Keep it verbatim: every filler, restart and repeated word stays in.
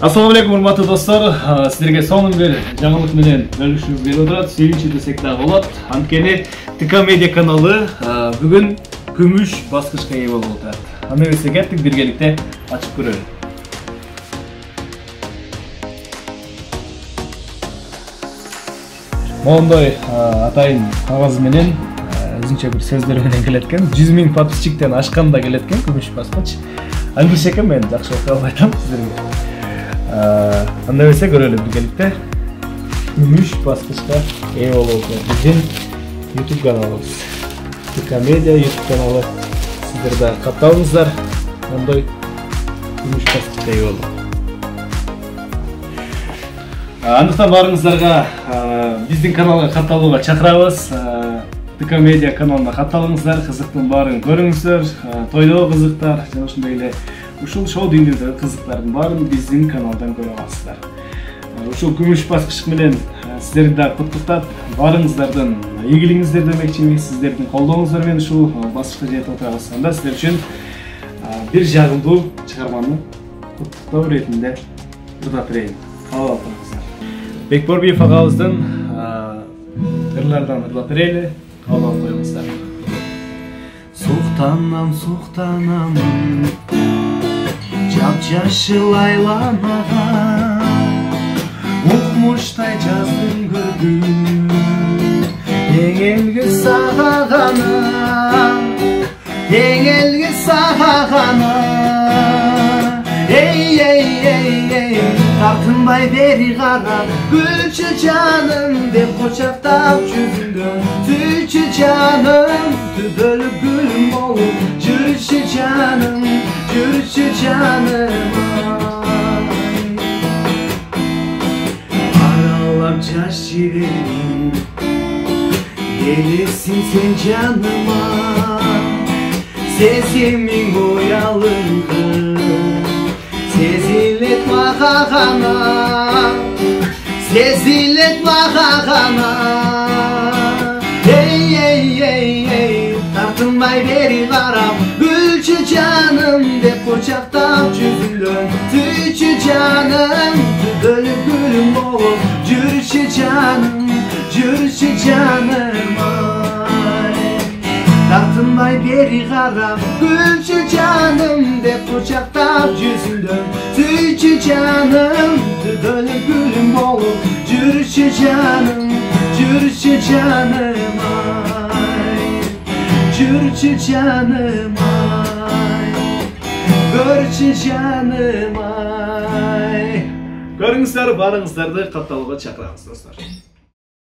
Assalamu alaikum, урматтуу достор. Сиздерге сонун бир жаңылык менен бөлүшүшүбүз келип отурат. Сүйүнчү десек да болот. Анткени ТК Медиа каналы бүгүн күмүш баскычка ээ болуп отурат. Аны эмесе кеттик, биргеликте ачып көрөлү. Мондой атайын кагаз менен өзүнчө бир сөздөр менен келет экен. жүз миң подписчиктен ашканда келет экен күмүш баскыч. Англисче экен, мен жакшы окуй албайм сиздерге. Анда эмесе көрөлү биргеликте. Күмүш баскычка ээ болуп отурат биздин YouTube каналыбыз. ТК Медиа YouTube каналы. Сиздер да катталыңыздар. Мондой күмүш баскычка ээ болуп. Андыктан барыңыздарга биздин каналга катталууга чакырабыз. ТК Медиа каналына катталыңыздар, кызыктын баарын көрүңүздөр, тойдогу кызыктар, жана ошондой эле ушул шоу дүйнөдөгү кызыктардын баарын биздин каналдан көрө аласыздар. Ушул күмүш баскыч менен сиздерди да куттуктап, баарыңыздардын ийгилигиңиздер демекчимиз, сиздердин колдооңуздар менен ушул баскычка жетип отурабыз. Анда сиздер үчүн бир жагымдуу чыгарманы куттуктоо иретинде ырдап берейин. Кабыл алып турыңуздар. Бекборбиев агабыздын ырлардан ырдап берели. Кабыл алып коюңуздар. Суктанам, суктанам, жап-жашыл айланаган, укмуштай жаздым көрдүм, эң элге сага гана, эң элге сага гана. Эй, эй, эй, эй, тартынбай бери карап, гүлчү жаным деп кочактап жүзүңдөн, сүйчү жаным, түбөлүп гүлүм болуп, жүрчү жаным, жүрчү жаным. Аралап жаш жибердим, келесиң сен жаныма, сезимиң оялыңды, сезилет мага гана, сезилет мага гана. Эй, эй, эй, эй, тартынбай бери карап, гүлчү жаным деп кочактап жүзүңдөн, сүйчү жаным, түбөлүп гүлүм болуп, жүрчү жаным, жүрчү жаным. Тартынбай бери карап, гүлчү жаным деп кочактап жүзүңдөн, сүйчү жаным, түбөлүп гүлүм болуп, жүрчү жаным, жүрчү жаным ай, жүрчү жаным ай, көрчү жаным ай. Көрүңүздөр, барыңыздарды катталууга чакырабыз достор.